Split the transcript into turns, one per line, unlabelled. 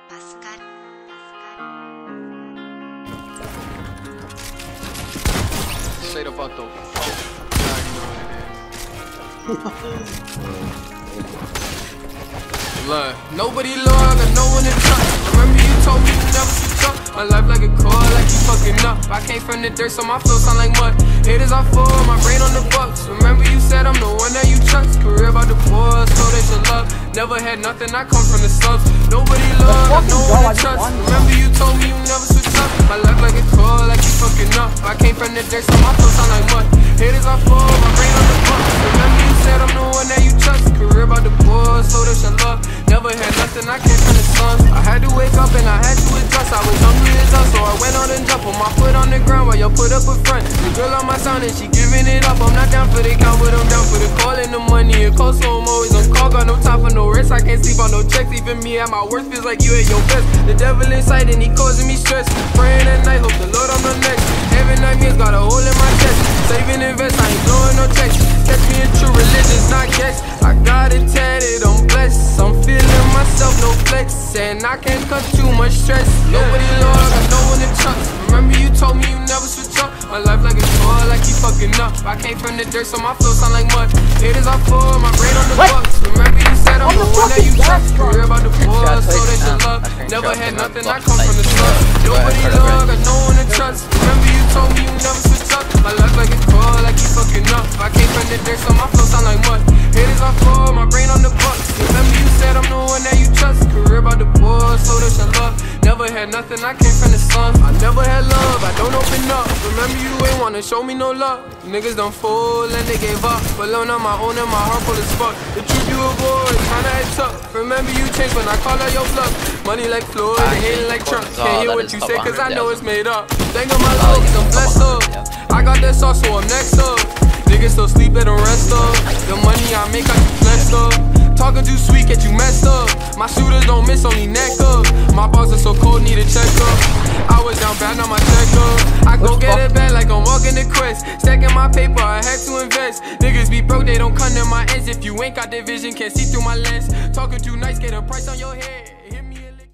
Pascal.
Straight up out the I already know what it is. Look, nobody low, I got no one to touch. Remember you told me you never switch up. My life like a car, like you fucking up. I came from the dirt, so my flow sound like mud. Haters I fall, my brain on the bucks. Remember you said I'm the one that you trust. Career about the boys, so they should love. Never had nothing, I come from the subs. Nobody love, got no one to trust. Remember you told me you never switch up. My life like a car, like you fucking up. I came from the dirt, so my flow sound like mud. Haters I fall, my brain on the bucks. Remember you said I'm the one that you trust. Career about the boys, so they should love. Never had nothing, I came from the sun. I had to wake up and I had to adjust. I was hungry as us, so I went on and jumped. Put my foot on the ground while you put up a front. The girl on my sound and she giving it up. I'm not down for the count, but I'm down for the call and the money. It costs, so I'm always on call. Got no time for no rest, I can't sleep on no checks. Even me at my worst feels like you at your best. The devil inside and he causing me stress. Praying at night, hope the Lord I'm the next. Every nightmare's got a hole in my chest. Saving invest, I ain't blowing no checks. Catch me in true religion's not guess. I got it tatted, I'm blessed. I'm feeling myself, no flex. And I can't cut too much stress. Nobody low, I got no one to trust. Remember you told me you never switch up. My life like a tour, like you fucking up. I came from the dirt, so my flow sound like mud. Haters I fall, my brain on the bucks. Remember you said I'm the one that you trust. Career about the boys, so they should love. Never had nothing, I come from the slum. Nobody low, got no one to trust. Remember you told me you never switch up. My life like a tour, like you fucking up. I came from the dirt, so my flow sound like mud. Haters I fall, my brain on the bucks. Remember you said I'm the one that you trust. Career about the boys, so they should love. Never had nothing, I came from the slum. I never had love, I don't open up. Remember you ain't wanna show me no love. Niggas done fool and they gave up. But alone on my own and my heart full as fuck. The truth you avoid, kinda head tough. Remember you changed when I call out your bluff. Money like Floyd, and hating like Trump. Can't hear what you say cause I know it's made up. Thank of my Lord, cause I'm blessed up. I got that sauce, so I'm next up. Niggas still sleep, let them rest up. The money I make, I keep flexed up. Talking too sweet, get you messed up. My shooters don't miss, only neck up. My balls are so cold, need a checkup. I was down bad, now my check up. I go get it back like I'm walking the quest. Stacking my paper, I had to invest. Niggas be broke, they don't come to my ends. If you ain't got the vision, can't see through my lens. Talking too nice, get a price on your head.